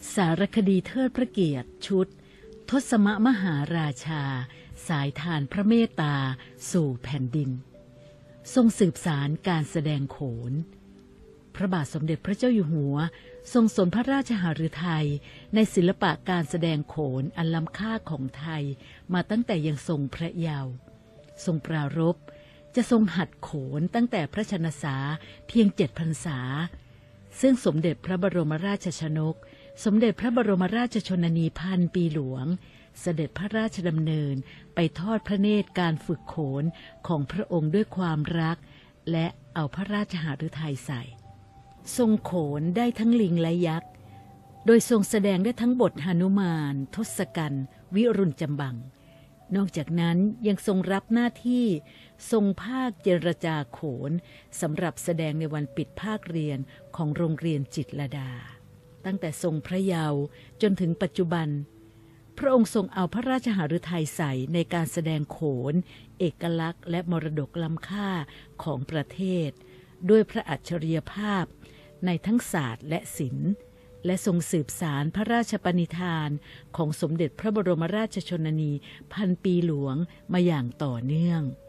สารคดีเทิดพระเกียรติชุดทศมหาราชาสายทานพระเมตตาสู่แผ่นดินทรงสืบสารการแสดงโขนพระบาทสมเด็จพระเจ้าอยู่หัวทรงสนพระราชหฤทัยในศิลปะการแสดงโขนอันล้ำค่าของไทยมาตั้งแต่ยังทรงพระเยาว์ทรงปรารภจะทรงหัดโขนตั้งแต่พระชนสาเพียง7 พรรษาซึ่งสมเด็จพระบรมราชชนกสมเด็จพระบรมราชชนนีพันปีหลวงเสด็จพระราชดำเนินไปทอดพระเนตรการฝึกโขนของพระองค์ด้วยความรักและเอาพระราชหฤทัยใส่ทรงโขนได้ทั้งลิงและยักษ์โดยทรงแสดงได้ทั้งบทหนุมานทศกัณฐ์วิรุณจำบังนอกจากนั้นยังทรงรับหน้าที่ทรงภาคเจรจาโขนสำหรับแสดงในวันปิดภาคเรียนของโรงเรียนจิตรลดาตั้งแต่ทรงพระเยาว์จนถึงปัจจุบันพระองค์ทรงเอาพระราชหฤทัยใส่ในการแสดงโขนเอกลักษณ์และมรดกล้ำค่าของประเทศด้วยพระอัจฉริยภาพในทั้งศาสตร์และศิลป์และทรงสืบสารพระราชปณิธานของสมเด็จพระบรมราชชนนีพันปีหลวงมาอย่างต่อเนื่อง